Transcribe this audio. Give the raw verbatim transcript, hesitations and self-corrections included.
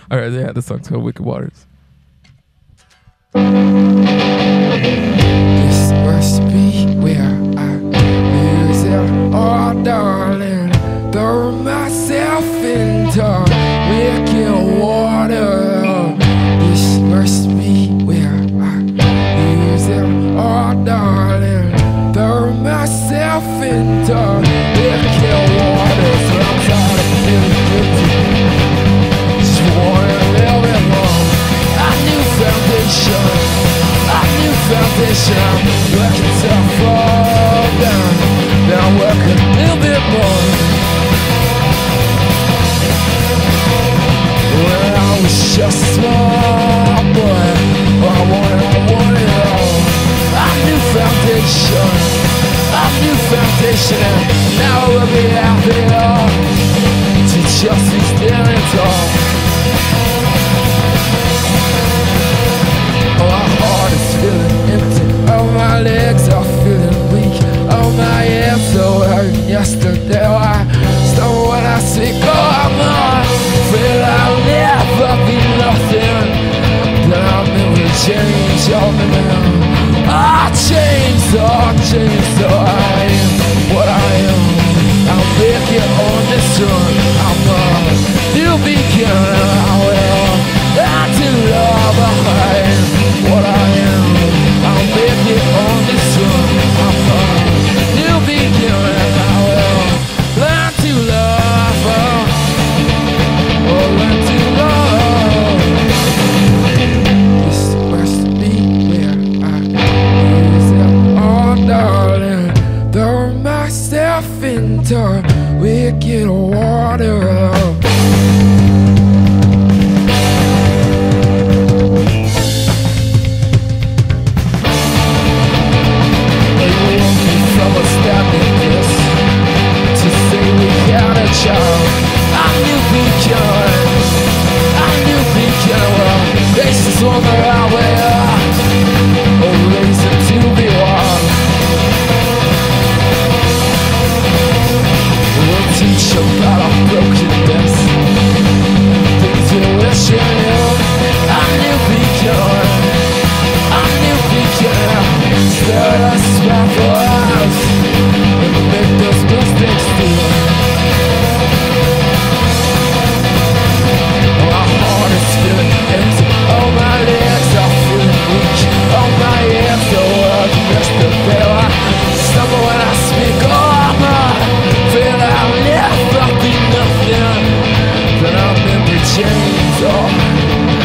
All right, yeah, this song's called Wicked Waters. This must be where I lose it all, darling. Throw myself into wicked water. This must be where I lose it all, darling. Throw myself into wicked waters. I'm tired of feeling guilty. Just want a little bit more. A new foundation, a new foundation. Working to fall down, now work a little bit more. When I was just a small boy, I wanted, I wanted it all. A new foundation, a new foundation, and now I will be happy to just be standing tall. Oh, my heart is feeling empty, oh, my legs are feeling weak, oh, my hands so hurt yesterday. Oh, I stumble when I speak, oh, I'm not afraid I'll never be nothing. But I'm in the change, oh, man, I changed, oh, I changed, oh, I am what I am. I'll make it on this run, I'm a new beginner, I will learn to love, I am what I am. I'll make it on this run, I'm a new beginner, I will learn to love, oh, learn to love. This must be where I lose it all, darling. Throw myself into wicked water. From a stabbing kiss to say we had a child. I knew we could, I knew we could. Well, faces on the highway, a reason to be wild. We'll teach about our brokenness, things we wish you knew. I knew we could, I knew we could. Stare at us back for us and make those mistakes too. Oh, my heart is feeling empty, oh, my legs are feeling weak, oh, my hands are working yesterday. Oh, I stumble when I speak, oh, I'm afraid I'll never be nothing. Then I'm in the chains, oh,